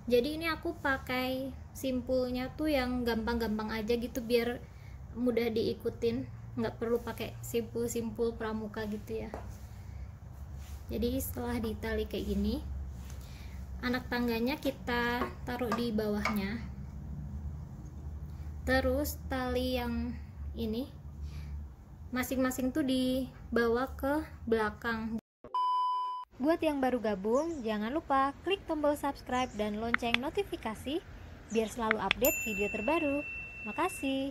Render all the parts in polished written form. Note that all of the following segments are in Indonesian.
Jadi ini aku pakai simpulnya tuh yang gampang-gampang aja gitu biar mudah diikutin, nggak perlu pakai simpul-simpul pramuka gitu ya. Jadi setelah ditali kayak gini, anak tangganya kita taruh di bawahnya, terus tali yang ini masing-masing tuh dibawa ke belakang. Buat yang baru gabung, jangan lupa klik tombol subscribe dan lonceng notifikasi biar selalu update video terbaru. Makasih.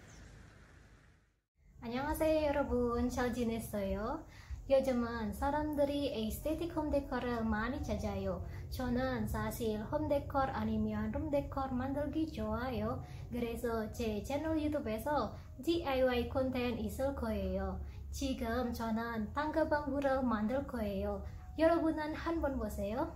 안녕하세요 여러분, 잘 지냈어요? 요즘은 사람들이 에스테틱 홈데코를 많이 찾아요. 저는 사실 홈데코 아니면 룸데코 만들기 좋아요. 그래서 제 채널 유튜브에서 DIY 콘텐츠 있을 거예요. 지금 저는 단가방구를 만들 거예요. 여러분은 한번 보세요.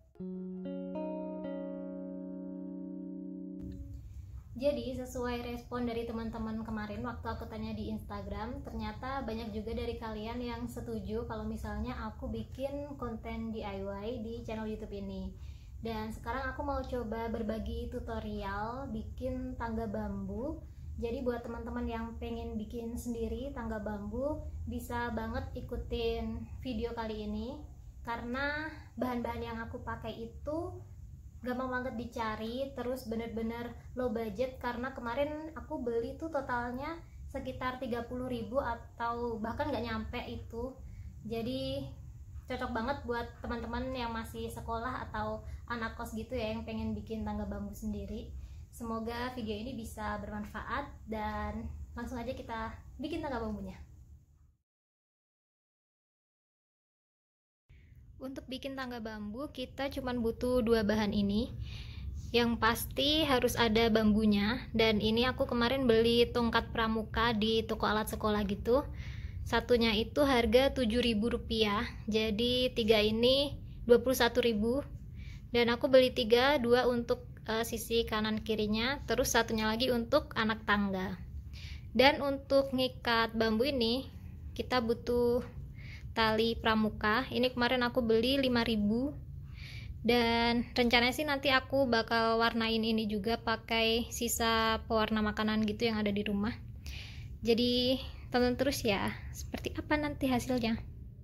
Jadi sesuai respon dari teman-teman kemarin waktu aku tanya di Instagram, ternyata banyak juga dari kalian yang setuju kalau misalnya aku bikin konten DIY di channel YouTube ini. Dan sekarang aku mau coba berbagi tutorial bikin tangga bambu. Jadi buat teman-teman yang pengen bikin sendiri tangga bambu, bisa banget ikutin video kali ini karena bahan-bahan yang aku pakai itu gampang banget dicari, terus bener-bener low budget karena kemarin aku beli tuh totalnya sekitar 30.000 atau bahkan nggak nyampe itu. Jadi cocok banget buat teman-teman yang masih sekolah atau anak kos gitu ya yang pengen bikin tangga bambu sendiri. Semoga video ini bisa bermanfaat dan langsung aja kita bikin tangga bambunya. Untuk bikin tangga bambu kita cuma butuh dua bahan ini. Yang pasti harus ada bambunya, dan ini aku kemarin beli tongkat pramuka di toko alat sekolah gitu. Satunya itu harga Rp7.000. Jadi tiga ini 21.000. Dan aku beli tiga, dua untuk sisi kanan kirinya, terus satunya lagi untuk anak tangga. Dan untuk ngikat bambu ini kita butuh tali pramuka. Ini kemarin aku beli 5.000. Dan rencananya sih nanti aku bakal warnain ini juga pakai sisa pewarna makanan gitu yang ada di rumah. Jadi tonton terus ya, seperti apa nanti hasilnya.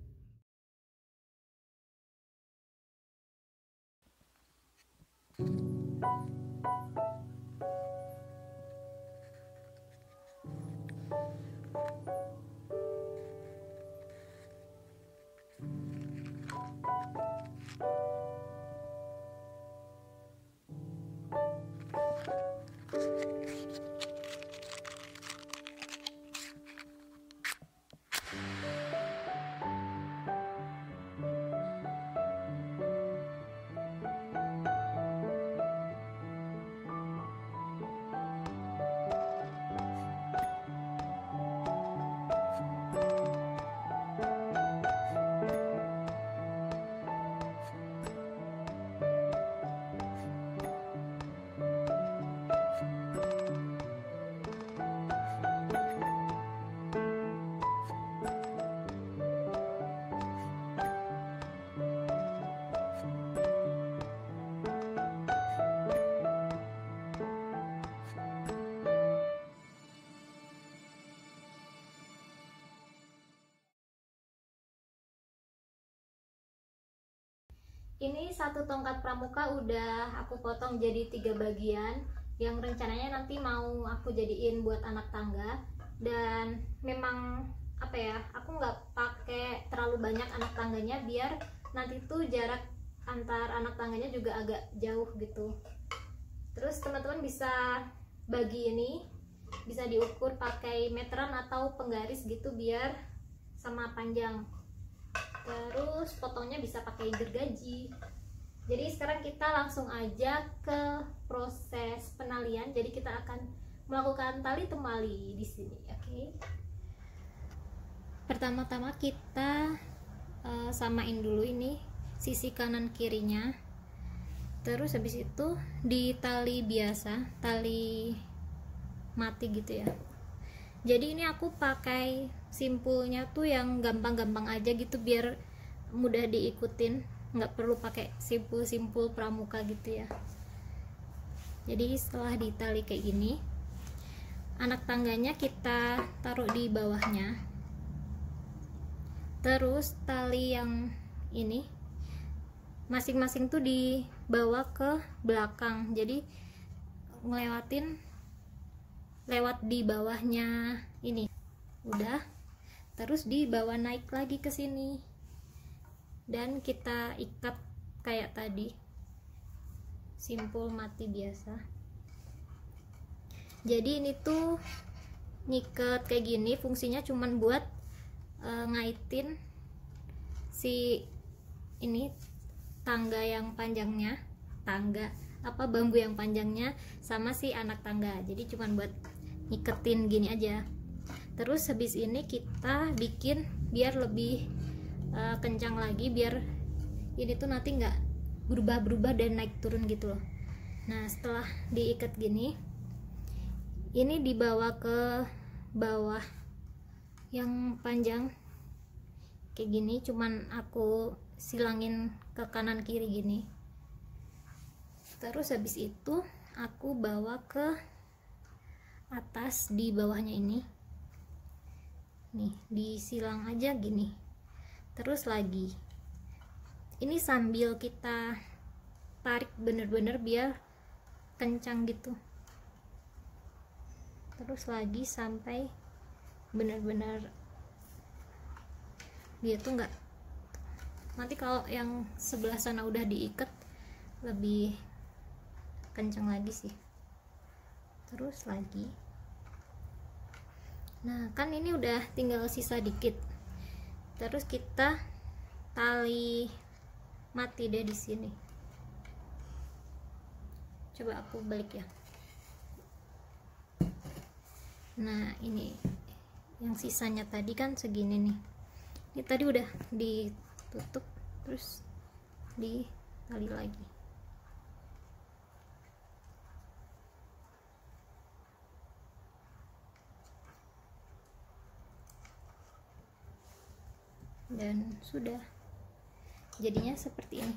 Ini satu tongkat pramuka udah aku potong jadi 3 bagian yang rencananya nanti mau aku jadiin buat anak tangga. Dan memang apa ya, aku nggak pakai terlalu banyak anak tangganya biar nanti tuh jarak antar anak tangganya juga agak jauh gitu. Terus teman-teman bisa bagi ini, bisa diukur pakai meteran atau penggaris gitu biar sama panjang. Terus potongnya bisa pakai gergaji. Jadi sekarang kita langsung aja ke proses penalian. Jadi kita akan melakukan tali temali di sini, oke? Pertama-tama kita samain dulu ini sisi kanan kirinya. Terus habis itu di tali biasa, tali mati gitu ya. Jadi ini aku pakai simpulnya tuh yang gampang-gampang aja gitu biar mudah diikutin, nggak perlu pakai simpul-simpul pramuka gitu ya. Jadi setelah ditali kayak gini, anak tangganya kita taruh di bawahnya, terus tali yang ini masing-masing tuh dibawa ke belakang, jadi lewat di bawahnya ini udah, terus dibawa naik lagi ke sini dan kita ikat kayak tadi, simpul mati biasa. Jadi ini tuh nyiket kayak gini fungsinya cuman buat ngaitin si ini tangga yang panjangnya, bambu yang panjangnya sama si anak tangga. Jadi cuman buat nyiketin gini aja. Terus habis ini kita bikin biar lebih kencang lagi, biar ini tuh nanti nggak berubah-berubah dan naik turun gitu loh. Nah setelah diikat gini, ini dibawa ke bawah yang panjang kayak gini, cuman aku silangin ke kanan kiri gini. Terus habis itu aku bawa ke atas di bawahnya ini nih, disilang aja gini. Terus lagi ini sambil kita tarik bener-bener biar kencang gitu, terus lagi sampai bener-bener dia tuh nggak, nanti kalau yang sebelah sana udah diikat lebih kencang lagi sih. Terus lagi, nah kan ini udah tinggal sisa dikit, terus kita tali mati deh di sini. Coba aku balik ya. Nah ini yang sisanya tadi kan segini nih, ini tadi udah ditutup terus ditali lagi. Dan sudah jadinya seperti ini.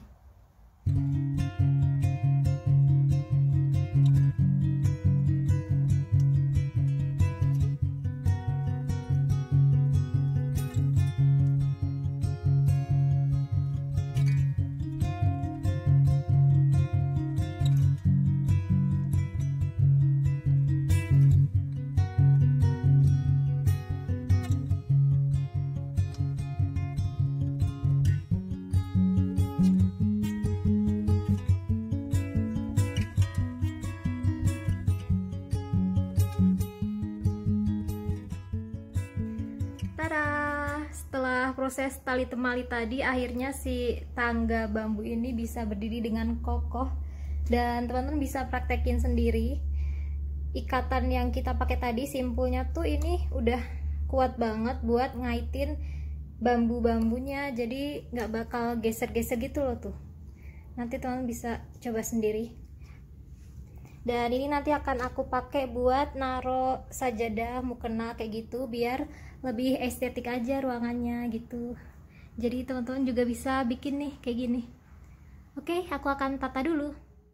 Setelah proses tali temali tadi, akhirnya si tangga bambu ini bisa berdiri dengan kokoh, dan teman-teman bisa praktekin sendiri. Ikatan yang kita pakai tadi, simpulnya tuh ini udah kuat banget buat ngaitin bambu-bambunya, jadi nggak bakal geser-geser gitu loh tuh. Nanti teman-teman bisa coba sendiri. Dan ini nanti akan aku pakai buat naro sajadah mukena kayak gitu, biar lebih estetik aja ruangannya gitu. Jadi teman-teman juga bisa bikin nih kayak gini. Oke, aku akan tata dulu.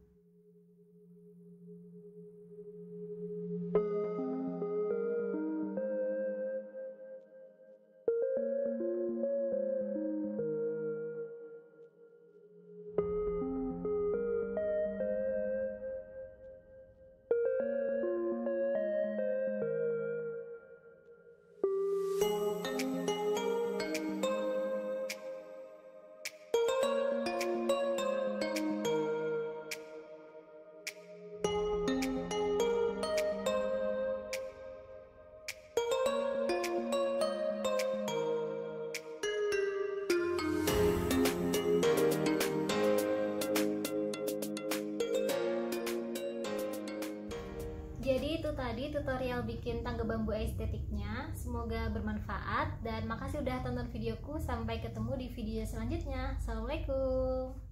Jadi itu tadi tutorial bikin tangga bambu estetiknya, semoga bermanfaat dan makasih udah tonton videoku. Sampai ketemu di video selanjutnya. Assalamualaikum.